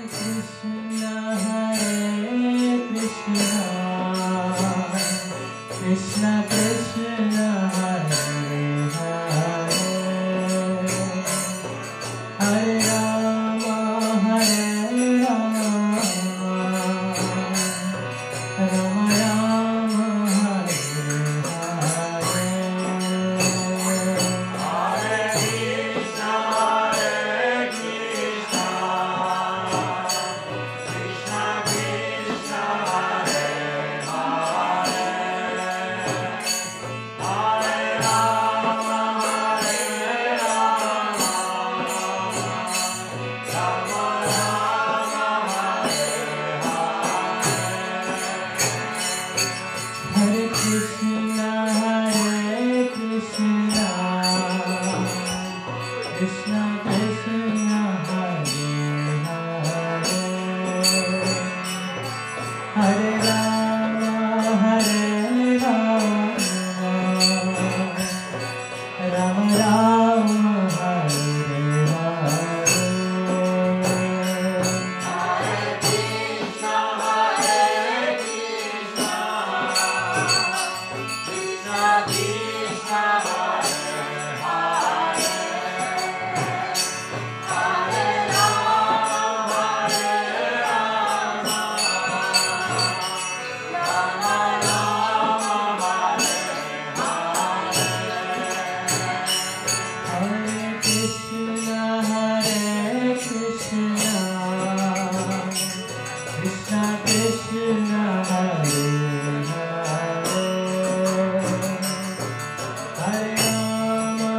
Krishna Krishna Krishna Hare Hare Hare Rama Rama Rama Hare Hare Hare Krishna Krishna Krishna Hare Hare Hare Rama Rama Hare Krishna Krishna Krishna Hare Hare Hare Rama Rama Rama Hare Hare Hare Krishna Krishna Krishna Hare Hare Hare Rama Rama Rama Hare Krishna Krishna Krishna Hare Hare Hare Rama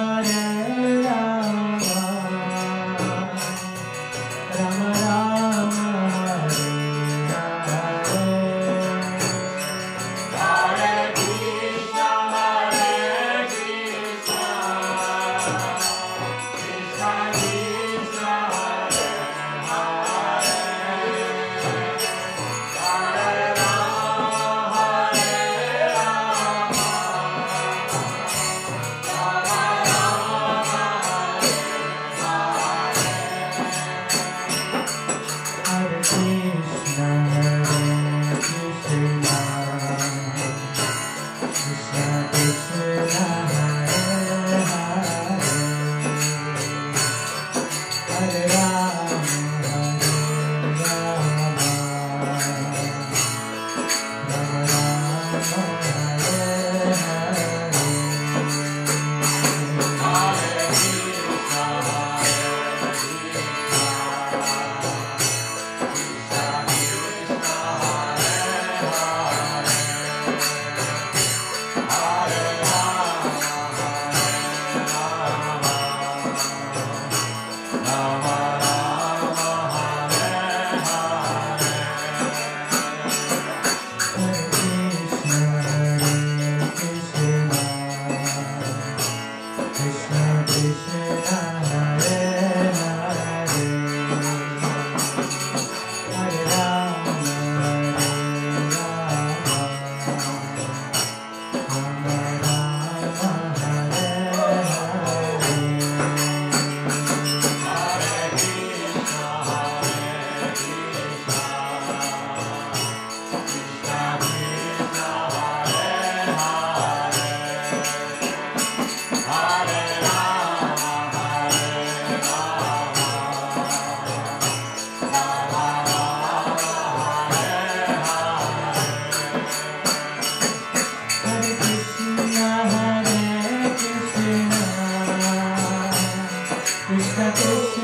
Rama Rama Hare Hare Hare Krishna Krishna Krishna Krishna Hare Hare Hare Rama Hare Krishna Krishna Krishna Krishna Hare Hare Hare Rama Rama Rama Hare Hare Hare Krishna Krishna Krishna